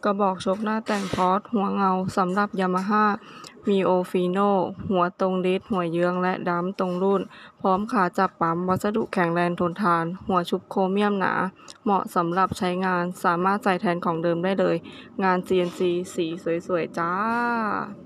กระบอกชกหน้าแต่งพอร์ตหัวเงาสำหรับยามาฮ่ามีโอฟีโนหัวตรงดิสหัวเยื้องและดัมตรงรุ่นพร้อมขาจับปั๊มวัสดุแข็งแรงทนทานหัวชุบโครเมียมหนาเหมาะสำหรับใช้งานสามารถใส่แทนของเดิมได้เลยงาน CNC สีสวยๆจ้า